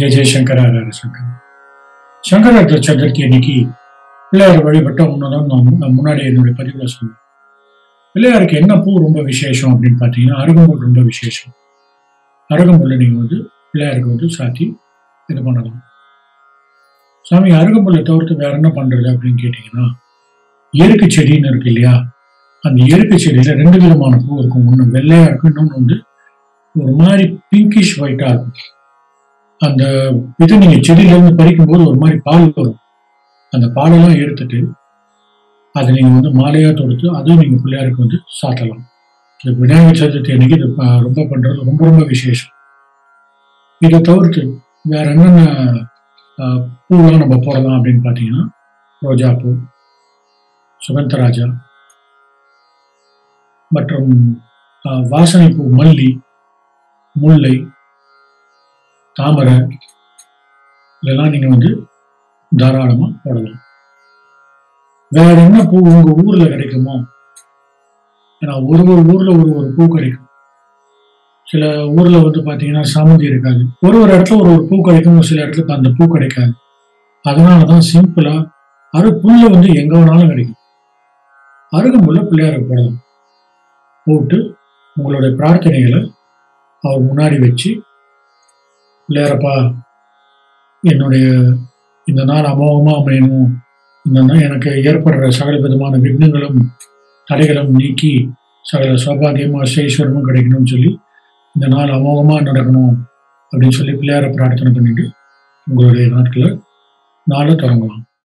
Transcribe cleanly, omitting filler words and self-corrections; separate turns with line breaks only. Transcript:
ஜெய ஜெயசங்கர ஹர ஹர சங்கர. சங்கராச்சாரிய சதுர்த்தி அன்னைக்கு பிள்ளையார் வழிபட்ட ஒண்ணுதான் நான் முன்னாடி என்னுடைய பதிவுல சொன்னேன். பிள்ளையாருக்கு என்ன பூ ரொம்ப விசேஷம் அப்படின்னு பார்த்தீங்கன்னா அருகம்புல் ரொம்ப விசேஷம். அருகம்புல்லை நீங்க பிள்ளையாருக்கு சாத்தி இது பண்ணலாம். சாமி அருகம்புல்லை தவிர்த்து வேற என்ன பண்றது அப்படின்னு கேட்டீங்கன்னா, எருக்கு செடின்னு இருக்கு இல்லையா, அந்த எருக்கு செடியில 2 விதமான பூ இருக்கும். ஒண்ணு வெள்ளையா இருக்கும், இன்னொன்னு ஒரு மாதிரி பிங்கிஷ் ஒயிட்டா இருக்கும். அந்த இது நீங்க செடியில இருந்து பறிக்கும் போது ஒரு மாதிரி பால் வரும். அந்த பாலெல்லாம் எடுத்துட்டு அதை நீங்க மாலையா தொடுத்து அதுவும் நீங்க பிள்ளையாருக்கு சாத்தலாம். விநாயகர் சதுர்த்தி அன்னைக்கு இது ரொம்ப பண்றது ரொம்ப ரொம்ப விசேஷம். இதை தவிர்த்து வேற என்னென்ன பூலாம் நம்ம போடலாம் அப்படின்னு பார்த்தீங்கன்னா, ரோஜா பூ, சுகந்தராஜா மற்றும் வாசனை பூ, மல்லி, முல்லை, தாமரை இதெல்லாம் நீங்க தாராளமா போடலாம். வேற என்ன பூ உங்க ஊர்ல கிடைக்குமோ, ஏன்னா ஒரு ஊர்ல ஒரு பூ கிடைக்கும். சில ஊர்ல பாத்தீங்கன்னா சாமந்தி இருக்காது, ஒரு இடத்துல ஒரு பூ கிடைக்கும், சில இடத்துல அந்த பூ கிடைக்காது. அதனாலதான் சிம்பிளா புல்லு எங்க வேணாலும் கிடைக்கும். அருகம்புல்ல பிள்ளையாருக்கு போடலாம். போட்டு உங்களுடைய பிரார்த்தனைகளை அவர் முன்னாடி வச்சு, பிள்ளையாரப்பா என்னுடைய இந்த நாள் அமோகமா அமையணும், இந்த நாள் எனக்கு ஏற்படுற சகல விதமான விக்னங்களும் தடைகளும் நீக்கி சகல சௌபாகியமும் ஐஸ்வரமும் கிடைக்கணும்னு சொல்லி, இந்த நாள் அமோகமா நடக்கணும் அப்படின்னு சொல்லி பிள்ளையார பிரார்த்தனை பண்ணிட்டு உங்களுடைய நாட்களை தொடங்கலாம்.